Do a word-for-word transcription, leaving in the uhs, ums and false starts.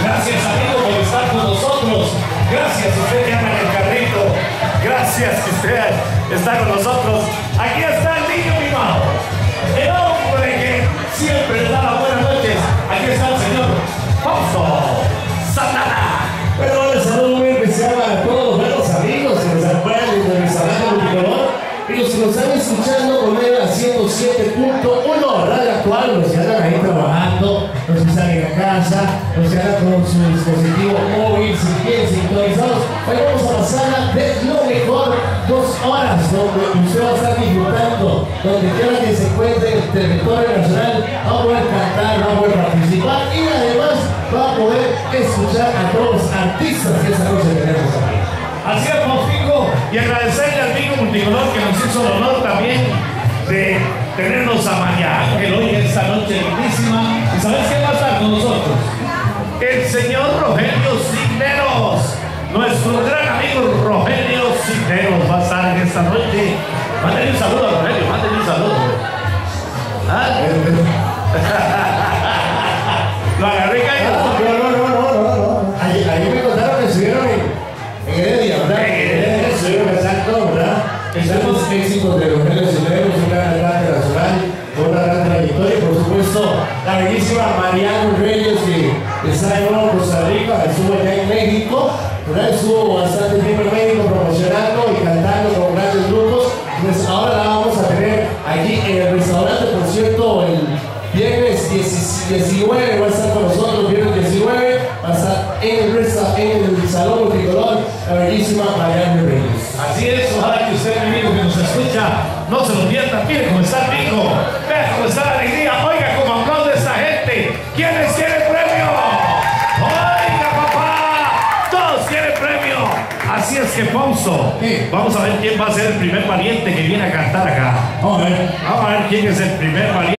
Gracias, amigo, por estar con nosotros. Gracias, usted que anda en el carrito. Gracias que usted está con nosotros. Aquí está el niño mimado, el hombre que siempre le da las buenas noches. Aquí está el señor Fausto Santana. Bueno, les saludo muy especial a todos los buenos amigos que nos acompañan de Restaurante Multicolor y los que nos están escuchando con él a ciento siete punto uno Radio Actual, los que andan ahí trabajando, los que están en la casa, los que andan con su dispositivo móvil, si quieren sintonizados. Hoy vamos a pasarla de lo mejor, dos horas donde usted va a estar disfrutando, donde quiera que se encuentre en el territorio nacional, va a poder cantar, va a poder participar y además va a poder escuchar a todos los artistas que esta noche tenemos aquí. Así es, Faustico, y agradecerle al amigo Multicolor que nos hizo el honor también de tenernos a María Ángel hoy en esta noche lindísima. ¿Y sabes qué va a estar con nosotros? El señor Rogelio Cisneros, nuestro gran amigo Rogelio Cisneros va a estar en esta noche. Mándale un saludo a Rogelio, mándale un saludo. ¿Ah? Lo agarré callado. No, no, no, no, no, no. Ahí, ahí me contaron que estuvieron en, en Heredia, ¿verdad? En Heredia estuvieron exacto, ¿verdad? Estamos éxitos de Rogelio Cisneros, un gran cantante nacional, con una gran trayectoria y por supuesto la bellísima Mariano Reyes que está en Nueva Costa Rica, estuvo allá en México, ¿verdad? Estuvo bastante tiempo en México promocionando y cantando con grandes grupos. Pues ahora la vamos a tener aquí en el restaurante, por cierto, el viernes diecinueve va a estar con nosotros, viernes diecinueve va a estar en el, resta, en el Salón Multicolor, la bellísima Mariano Reyes. Así es, ojalá que usted, amigo que nos escucha, no se lo pierda. Mire cómo está el pico, vea cómo está la alegría, oiga cómo aplaude esta gente. ¿Quiénes quieren premio? Oiga, papá, todos quieren premio. Así es que, Fausto, ¿qué? Vamos a ver quién va a ser el primer valiente que viene a cantar acá. Vamos a ver. Vamos a ver quién es el primer valiente.